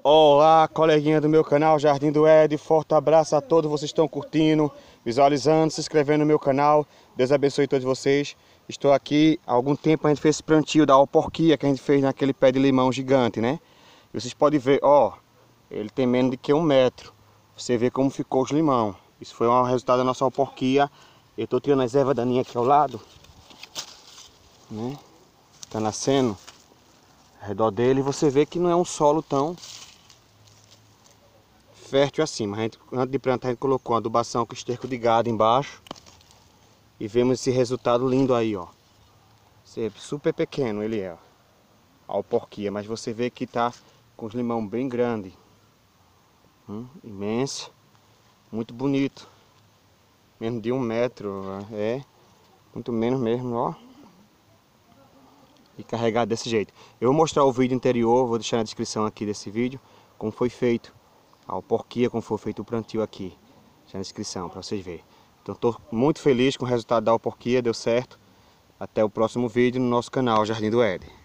Olá, coleguinha do meu canal Jardim do Ed, forte abraço a todos, vocês estão curtindo, visualizando, se inscrevendo no meu canal. Deus abençoe todos vocês. Estou aqui, há algum tempo a gente fez esse plantio da alporquia que a gente fez naquele pé de limão gigante, né? E vocês podem ver, ó, ele tem menos de que 1 metro. Você vê como ficou os limão. Isso foi um resultado da nossa alporquia. Eu estou tirando as ervas daninhas aqui ao lado, né? Tá nascendo ao redor dele e você vê que não é um solo tão fértil assim, mas antes de plantar a gente colocou uma adubação com esterco de gado embaixo e vemos esse resultado lindo aí, ó. Super pequeno ele é, ó, a alporquia, mas você vê que tá com os limão bem grande, imenso, muito bonito, menos de 1 metro, muito menos mesmo, ó. E carregado desse jeito. Eu vou mostrar o vídeo anterior, vou deixar na descrição aqui desse vídeo como foi feito a alporquia, como foi feito o plantio aqui. Deixa na descrição para vocês verem. Então estou muito feliz com o resultado da alporquia, deu certo. Até o próximo vídeo no nosso canal Jardim do Ed.